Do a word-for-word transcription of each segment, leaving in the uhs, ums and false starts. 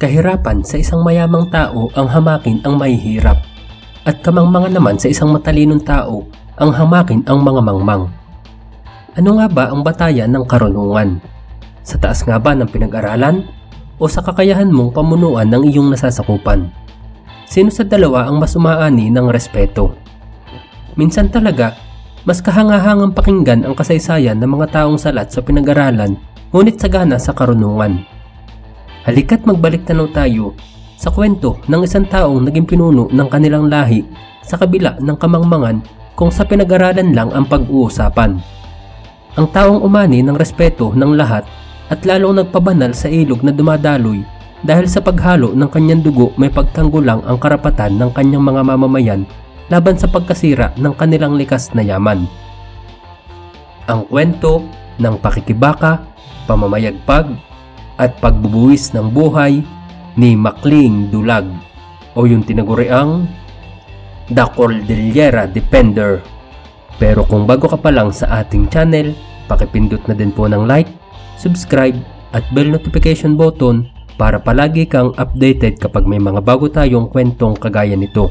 Kahirapan sa isang mayamang tao ang hamakin ang mahihirap, at kamangmangan naman sa isang matalinong tao ang hamakin ang mga mangmang. Ano nga ba ang batayan ng karunungan? Sa taas nga ba ng pinag-aralan o sa kakayahan mong pamunuan ng iyong nasasakupan? Sino sa dalawa ang mas umaani ng respeto? Minsan talaga, mas kahangahangang pakinggan ang kasaysayan ng mga taong salat sa pinag-aralan ngunit sagana sa karunungan. Halika't magbalik tanaw tayo sa kwento ng isang taong naging pinuno ng kanilang lahi sa kabila ng kamangmangan kung sa pinag-aralan lang ang pag-uusapan. Ang taong umani ng respeto ng lahat at lalong nagpabanal sa ilog na dumadaloy dahil sa paghalo ng kanyang dugo may pagtanggulang ang karapatan ng kanyang mga mamamayan laban sa pagkasira ng kanilang likas na yaman. Ang kwento ng pakikibaka, pamamayagpag, at pagbubuwis ng buhay ni Makling Dulag o yung tinaguriang The Cordillera Defender. Pero kung bago ka pa lang sa ating channel, pakipindot na din po ng like, subscribe at bell notification button para palagi kang updated kapag may mga bago tayong kwentong kagaya nito.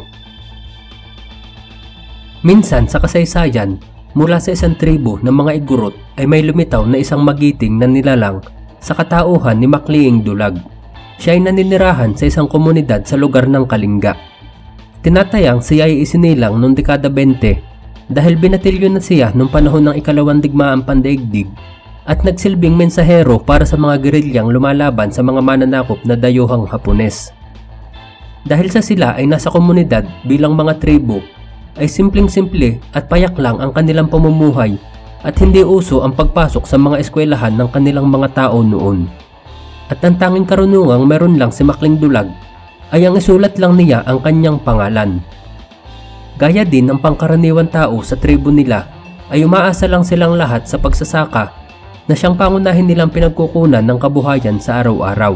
Minsan sa kasaysayan, mula sa isang tribo ng mga Igorot ay may lumitaw na isang magiting na nilalang sa katauhan ni Makling Dulag. Siya ay naninirahan sa isang komunidad sa lugar ng Kalinga. Tinatayang siya ay isinilang noong dekada twenty dahil binatilyo na siya noong panahon ng ikalawang digmaang pandaigdig at nagsilbing mensahero para sa mga gerilyang lumalaban sa mga mananakop na dayuhang Hapones. Dahil sa sila ay nasa komunidad bilang mga tribo, ay simpleng-simple at payak lang ang kanilang pamumuhay at hindi uso ang pagpasok sa mga eskwelahan ng kanilang mga tao noon. At ang tanging karunungang meron lang si Makling Dulag ay ang isulat lang niya ang kanyang pangalan. Gaya din ng pangkaraniwan tao sa tribo nila ay umaasa lang silang lahat sa pagsasaka na siyang pangunahin nilang pinagkukunan ng kabuhayan sa araw-araw.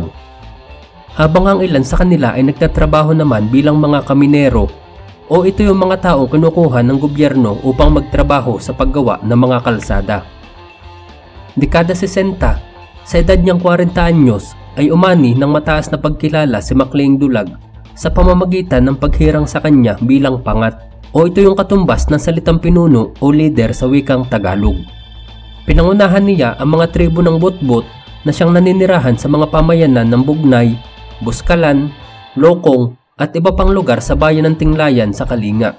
Habang ang ilan sa kanila ay nagtatrabaho naman bilang mga kaminero o ito yung mga taong kinukuha ng gobyerno upang magtrabaho sa paggawa ng mga kalsada. Dekada sesenta, sa edad niyang forty anyos, ay umani ng mataas na pagkilala si Makling Dulag sa pamamagitan ng paghirang sa kanya bilang pangat o ito yung katumbas ng salitang pinuno o leader sa wikang Tagalog. Pinangunahan niya ang mga tribo ng Botbot na siyang naninirahan sa mga pamayanan ng Bugnay, Buskalan, Lokong, at iba pang lugar sa bayan ng Tinglayan sa Kalinga.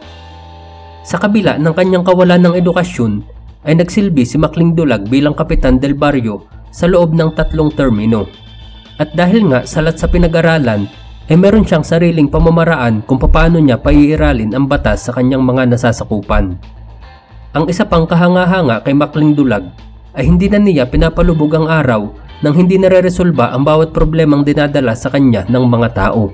Sa kabila ng kanyang kawalan ng edukasyon, ay nagsilbi si Makling Dulag bilang kapitan del baryo sa loob ng tatlong termino. At dahil nga salat sa pinag-aralan, ay meron siyang sariling pamamaraan kung paano niya paiiralin ang batas sa kanyang mga nasasakupan. Ang isa pang kahanga-hanga kay Makling Dulag ay hindi na niya pinapalubog ang araw nang hindi nare-resolba ang bawat problemang dinadala sa kanya ng mga tao.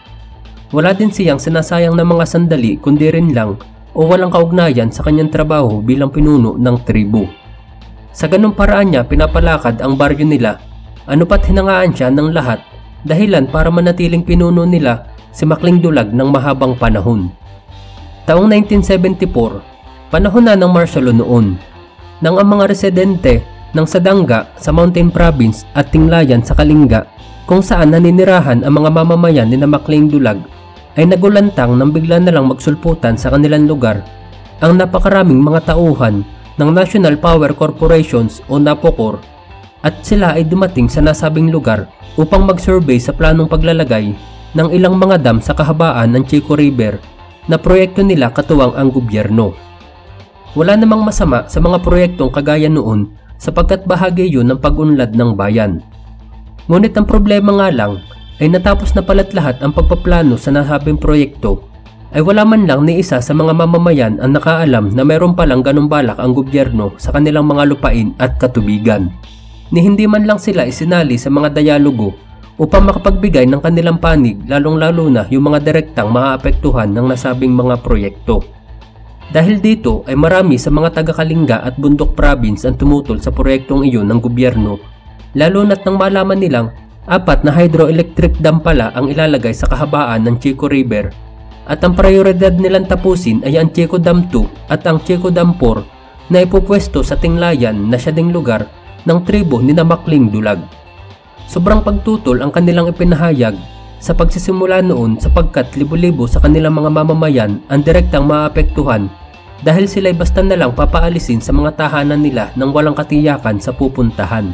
Wala din siyang sinasayang na mga sandali kundi rin lang o walang kaugnayan sa kanyang trabaho bilang pinuno ng tribo. Sa ganung paraan niya pinapalakad ang baryo nila, ano pat hinangaan siya ng lahat dahilan para manatiling pinuno nila si Makling Dulag ng mahabang panahon. Taong nineteen seventy-four, panahon na ng martial law noon, nang ang mga residente ng Sadanga sa Mountain Province at Tinglayan sa Kalinga kung saan naninirahan ang mga mamamayan ni na Makling Dulag ay nagulantang nang bigla na lang magsulputan sa kanilang lugar ang napakaraming mga tauhan ng National Power Corporations o NAPOCOR at sila ay dumating sa nasabing lugar upang mag-survey sa planong paglalagay ng ilang mga dam sa kahabaan ng Chico River na proyekto nila katuwang ang gobyerno. Wala namang masama sa mga proyektong kagaya noon sapagkat bahagi yun ng pag-unlad ng bayan. Ngunit ang problema nga lang ay natapos na pala't lahat ang pagpaplano sa nasabing proyekto ay wala man lang ni isa sa mga mamamayan ang nakaalam na mayroon palang ganung balak ang gobyerno sa kanilang mga lupain at katubigan. Ni hindi man lang sila isinali sa mga dialogo upang makapagbigay ng kanilang panig lalong-lalo na yung mga direktang maaapektuhan ng nasabing mga proyekto. Dahil dito ay marami sa mga taga-Kalinga at Bundok Province ang tumutol sa proyektong iyon ng gobyerno, lalo na't nang malaman nilang apat na hydroelectric dam pala ang ilalagay sa kahabaan ng Chico River at ang prioridad nilang tapusin ay ang Chico Dam two at ang Chico Dam four na ipupwesto sa Tinglayan na siya ding lugar ng tribo ni na Makling Dulag. Sobrang pagtutol ang kanilang ipinahayag sa pagsisimula noon sapagkat libo-libo sa kanilang mga mamamayan ang direktang maapektuhan dahil sila'y basta na lang papaalisin sa mga tahanan nila nang walang katiyakan sa pupuntahan.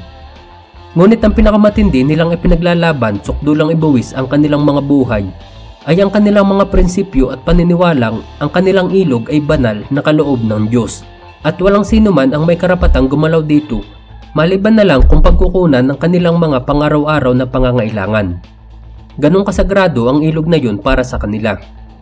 Ngunit ang pinakamatindi nilang ipinaglalaban sukdulang ibuwis ang kanilang mga buhay ay ang kanilang mga prinsipyo at paniniwalang ang kanilang ilog ay banal na kaloob ng Diyos at walang sino man ang may karapatang gumalaw dito maliban na lang kung pagkukunan ng kanilang mga pang-araw-araw na pangangailangan. Ganong kasagrado ang ilog na yun para sa kanila.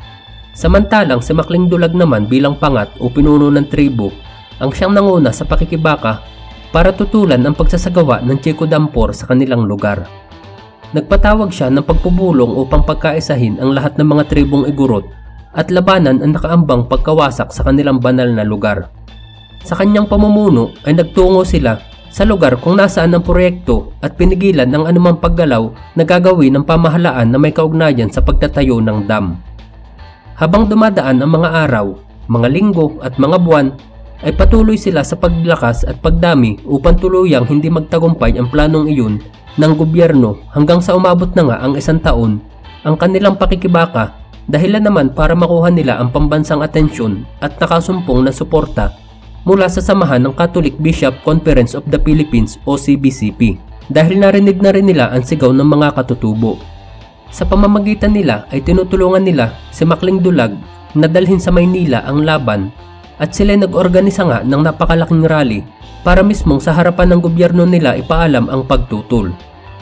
Samantalang si Makling Dulag naman bilang pangat o pinuno ng tribo ang siyang nanguna sa pakikibaka para tutulan ang pagsasagawa ng Chico Dampor sa kanilang lugar. Nagpatawag siya ng pagpupulong upang pagkaisahin ang lahat ng mga tribong Igorot at labanan ang nakaambang pagkawasak sa kanilang banal na lugar. Sa kanyang pamumuno ay nagtungo sila sa lugar kung nasaan ang proyekto at pinigilan ang anumang paggalaw na gagawin ng pamahalaan na may kaugnayan sa pagtatayo ng dam. Habang dumadaan ang mga araw, mga linggo at mga buwan, ay patuloy sila sa paglakas at pagdami upang tuluyang hindi magtagumpay ang planong iyon ng gobyerno hanggang sa umabot na nga ang isang taon ang kanilang pakikibaka dahilan naman para makuha nila ang pambansang atensyon at nakasumpong na suporta mula sa samahan ng Catholic Bishop Conference of the Philippines o C B C P dahil narinig na rin nila ang sigaw ng mga katutubo. Sa pamamagitan nila ay tinutulungan nila si Makling Dulag na dalhin sa Maynila ang laban at sila nag-organisa nga ng napakalaking rally para mismong sa harapan ng gobyerno nila ipaalam ang pagtutol.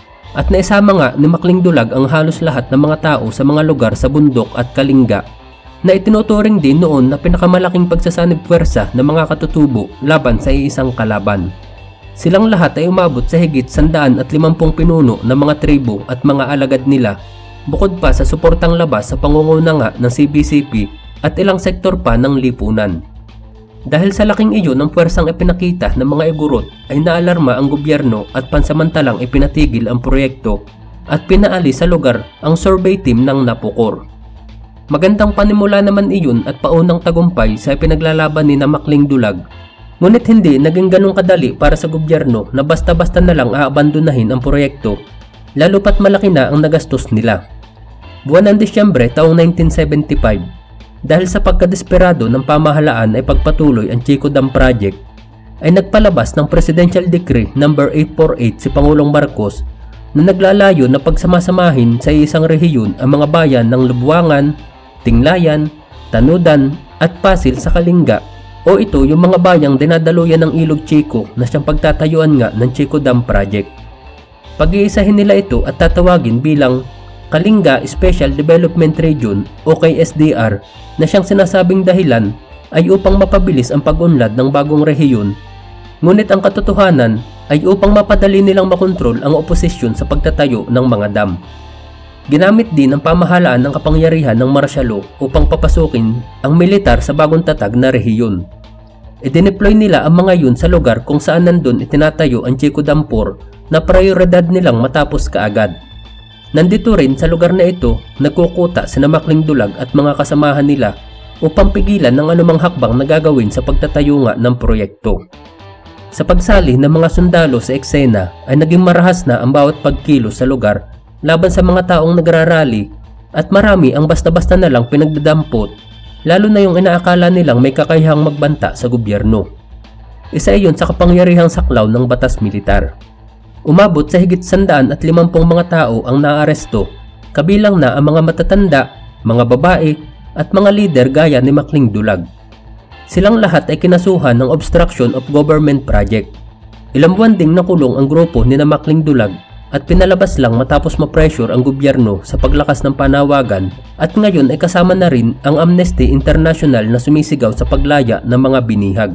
At naisama nga ni Makling Dulag ang halos lahat ng mga tao sa mga lugar sa bundok at kalinga na itinuturing din noon na pinakamalaking pagsasanib puwersa ng mga katutubo laban sa iisang kalaban. Silang lahat ay umabot sa higit sandaan at limampung pinuno ng mga tribo at mga alagad nila bukod pa sa suportang labas sa pangunguna nga ng C B C P at ilang sektor pa ng lipunan. Dahil sa laking iyon ng puwersang ipinakita ng mga Igorot ay naalarma ang gobyerno at pansamantalang ipinatigil ang proyekto at pinaalis sa lugar ang survey team ng Napocor. Magandang panimula naman iyon at paunang tagumpay sa ipinaglalaban ni na Makling Dulag, ngunit hindi naging ganong kadali para sa gobyerno na basta-basta na lang aabandonahin ang proyekto, lalo pat malaki na ang nagastos nila. Buwan ng Disyembre taong nineteen seventy-five, dahil sa pagkadesperado ng pamahalaan ay pagpatuloy ang Chico Dam Project, ay nagpalabas ng Presidential Decree number eight forty-eight si Pangulong Marcos na naglalayo na pagsamasamahin sa isang rehiyon ang mga bayan ng Lubuangan, Tinglayan, Tanudan at Pasil sa Kalinga o ito yung mga bayang dinadaluyan ng Ilog Chico na siyang pagtatayuan nga ng Chico Dam Project. Pag-iisahin nila ito at tatawagin bilang Kalinga Special Development Region o K S D R na siyang sinasabing dahilan ay upang mapabilis ang pag-unlad ng bagong rehiyon, ngunit ang katotohanan ay upang mapadali nilang makontrol ang oposisyon sa pagtatayo ng mga dam. Ginamit din ng pamahalaan ng kapangyarihan ng martial law upang papasukin ang militar sa bagong tatag na rehiyon. Idineploy nila ang mga yun sa lugar kung saan nandun itinatayo ang Chico Dampor na prioridad nilang matapos kaagad. Nandito rin sa lugar na ito nagkukuta sina Makling Dulag at mga kasamahan nila upang pigilan ng anumang hakbang na gagawin sa pagtatayo nga ng proyekto. Sa pagsali ng mga sundalo sa eksena ay naging marahas na ang bawat pagkilos sa lugar laban sa mga taong nagrarally at marami ang basta-basta na lang pinagdadampot, lalo na yung inaakala nilang may kakayahang magbanta sa gobyerno. Isa iyon sa kapangyarihang saklaw ng batas militar. Umabot sa higit sandaan at limampung mga tao ang naaresto, kabilang na ang mga matatanda, mga babae at mga lider gaya ni Makling Dulag. Silang lahat ay kinasuhan ng obstruction of government project. Ilang buwan ding nakulong ang grupo ni na Makling Dulag at pinalabas lang matapos ma-pressure ang gobyerno sa paglakas ng panawagan at ngayon ay kasama na rin ang Amnesty International na sumisigaw sa paglaya ng mga binihag.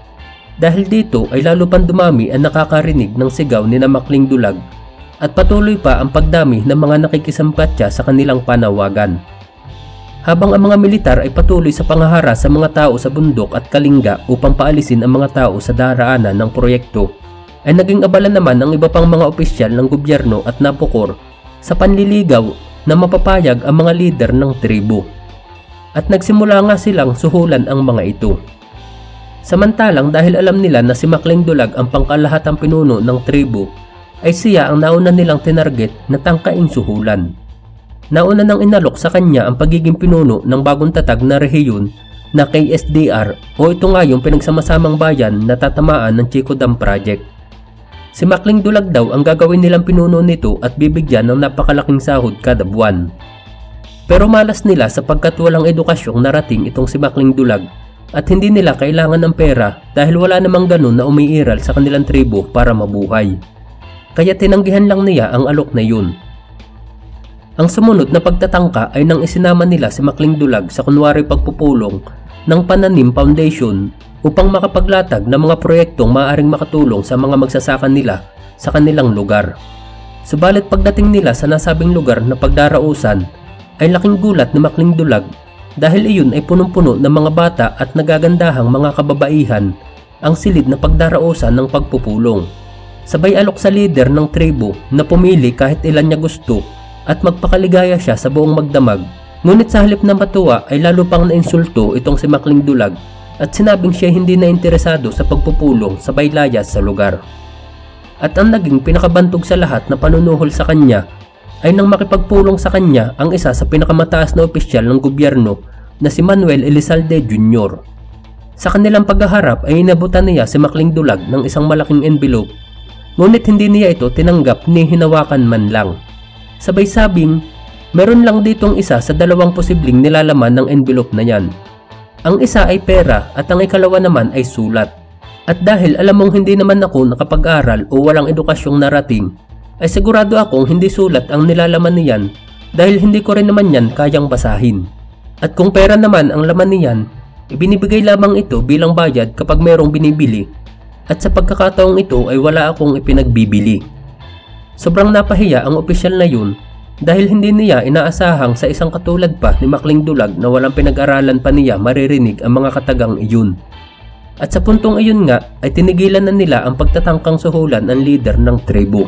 Dahil dito ay lalo pang dumami ang nakakarinig ng sigaw ni na Makling Dulag at patuloy pa ang pagdami ng mga nakikisampatya sa kanilang panawagan. Habang ang mga militar ay patuloy sa pangahara sa mga tao sa bundok at kalinga upang paalisin ang mga tao sa daraanan ng proyekto, ay naging abala naman ang iba pang mga opisyal ng gobyerno at Napocor sa panliligaw na mapapayag ang mga lider ng tribo. At nagsimula nga silang suhulan ang mga ito. Samantalang dahil alam nila na si Makling Dulag ang pangkalahatang pinuno ng tribo, ay siya ang nauna nilang tinarget na tangkaing suhulan. Nauna nang inalok sa kanya ang pagiging pinuno ng bagong tatag na rehiyon na K S D R o ito nga yung pinagsamasamang bayan na tatamaan ng Chico Dam Project. Si Makling Dulag daw ang gagawin nilang pinuno nito at bibigyan ng napakalaking sahod kada buwan. Pero malas nila sapagkat walang edukasyong narating itong si Makling Dulag at hindi nila kailangan ng pera dahil wala namang ganun na umiiral sa kanilang tribo para mabuhay. Kaya tinanggihan lang niya ang alok na yun. Ang sumunod na pagtatangka ay nang isinama nila si Makling Dulag sa kunwari pagpupulong ng Pananim Foundation upang makapaglatag ng mga proyektong maaaring makatulong sa mga magsasaka nila sa kanilang lugar. Subalit pagdating nila sa nasabing lugar na pagdarausan ay laking gulat ni Makling Dulag dahil iyon ay punong-puno ng mga bata at nagagandahang mga kababaihan ang silid na pagdarausan ng pagpupulong. Sabay alok sa leader ng tribo na pumili kahit ilan niya gusto at magpakaligaya siya sa buong magdamag. Ngunit sa halip na matuwa ay lalo pang nainsulto itong si Makling Dulag at sinabing siya hindi na interesado sa pagpupulong sa baylayas sa lugar. At ang naging pinakabantog sa lahat na panunuhol sa kanya ay nang makipagpulong sa kanya ang isa sa pinakamataas na opisyal ng gobyerno na si Manuel Elizalde Junior Sa kanilang paghaharap ay inabutan niya si Makling Dulag ng isang malaking envelope, ngunit hindi niya ito tinanggap ni hinawakan man lang. Sabay sabing, meron lang ditong isa sa dalawang posibleng nilalaman ng envelope na yan. Ang isa ay pera at ang ikalawa naman ay sulat. At dahil alam mong hindi naman ako nakapag-aral o walang edukasyong narating, ay sigurado akong hindi sulat ang nilalaman niyan dahil hindi ko rin naman yan kayang basahin. At kung pera naman ang laman niyan, ibinibigay lamang ito bilang bayad kapag merong binibili at sa pagkakataong ito ay wala akong ipinagbibili. Sobrang napahiya ang opisyal na yun dahil hindi niya inaasahang sa isang katulad pa ni Makling Dulag na walang pinag-aralan pa niya maririnig ang mga katagang iyon. At sa puntong iyon nga ay tinigilan na nila ang pagtatangkang suhulan ng leader ng tribo.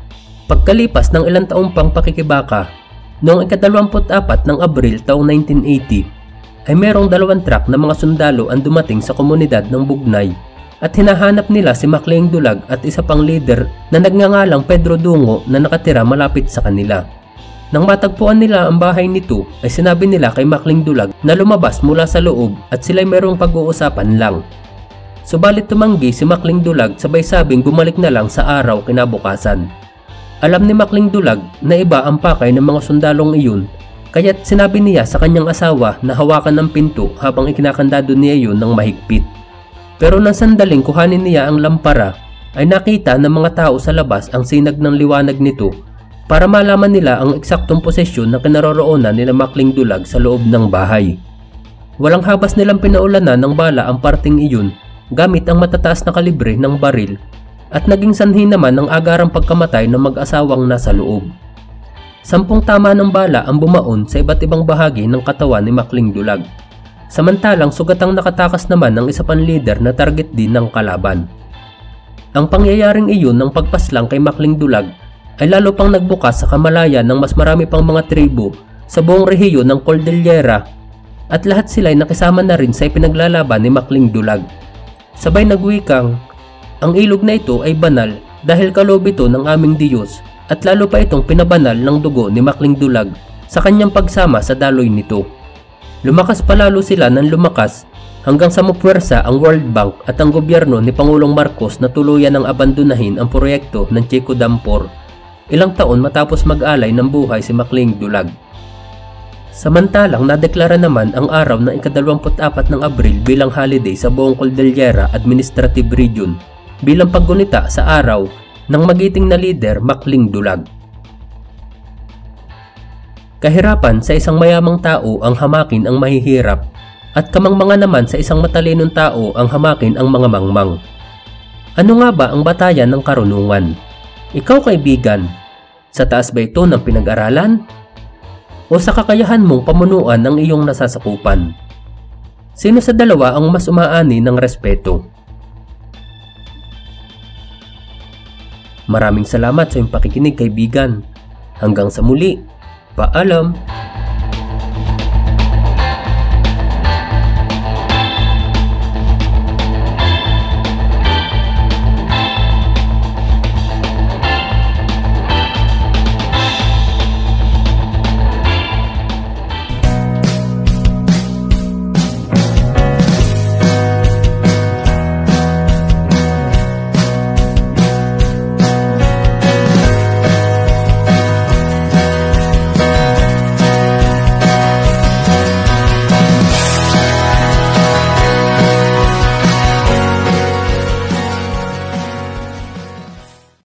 Pagkalipas ng ilang taong pang pakikibaka, noong ikadalawamput apat ng Abril taong nineteen eighty, ay merong dalawang truck na mga sundalo ang dumating sa komunidad ng Bugnay at hinahanap nila si Makling Dulag at isa pang leader na nagngangalang Pedro Dungo na nakatira malapit sa kanila. Nang matagpuan nila ang bahay nito ay sinabi nila kay Makling Dulag na lumabas mula sa loob at sila'y merong pag-uusapan lang. Subalit tumanggi si Makling Dulag sabay sabing bumalik na lang sa araw kinabukasan. Alam ni Makling Dulag na iba ang pakay ng mga sundalong iyon kaya't sinabi niya sa kanyang asawa na hawakan ng pinto habang ikinakandado niya yun ng mahigpit. Pero nang sandaling kuhanin niya ang lampara ay nakita ng mga tao sa labas ang sinag ng liwanag nito para malaman nila ang eksaktong posisyon na kinaroroonan nila Makling Dulag sa loob ng bahay. Walang habas nilang pinaulanan ng bala ang parting iyon gamit ang matataas na kalibre ng baril at naging sanhi naman ng agarang pagkamatay ng mag-asawang nasa loob. Sampung tama ng bala ang bumaon sa iba't ibang bahagi ng katawan ni Makling Dulag. Samantalang sugatang nakatakas naman ng isa pang leader na target din ng kalaban. Ang pangyayaring iyon ng pagpaslang kay Makling Dulag ay lalo pang nagbukas sa kamalayan ng mas marami pang mga tribo sa buong rehiyon ng Cordillera at lahat sila ay nakisama na rin sa ipinaglalaban ni Makling Dulag. Sabay nagwikang, ang ilog na ito ay banal dahil kaloob ito ng aming Diyos at lalo pa itong pinabanal ng dugo ni Makling Dulag sa kanyang pagsama sa daloy nito. Lumakas palalo sila ng lumakas hanggang sa mapwersa ang World Bank at ang gobyerno ni Pangulong Marcos na tuluyan ng abandonahin ang proyekto ng Chico Dam four ilang taon matapos mag-alay ng buhay si Makling Dulag. Samantalang nadeklara naman ang araw ng ikadalawamput apat ng Abril bilang holiday sa buong Cordillera Administrative Region bilang paggunita sa araw ng magiting na leader Makling Dulag. Kahirapan sa isang mayamang tao ang hamakin ang mahihirap at kamangmanga naman sa isang matalinong tao ang hamakin ang mga mangmang. Ano nga ba ang batayan ng karunungan? Ikaw kaibigan, sa taas ba ito ng pinag-aralan? O sa kakayahan mong pamunuan ang iyong nasasakupan? Sino sa dalawa ang mas umaani ng respeto? Maraming salamat sa iyong pakikinig kaibigan. Hanggang sa muli. Paalam!